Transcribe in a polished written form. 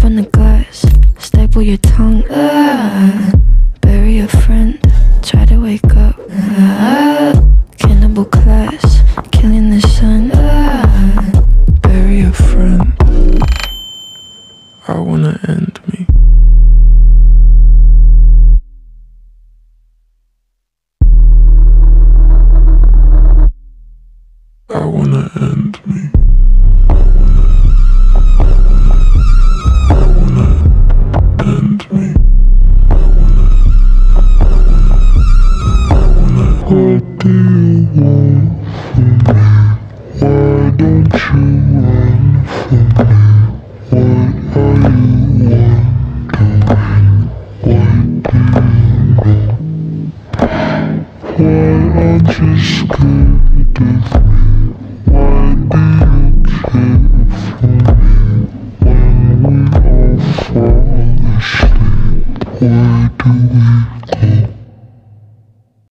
Step on the glass, staple your tongue. Bury a friend, try to wake up. Cannibal class, killing the sun. Bury a friend. I wanna end me. I wanna end me. I wanna end me. What do you want from me? Why don't you run from me? What are you wondering? What do you know? Why aren't you scared of me? Why do you care for me? When we all fall asleep, why do we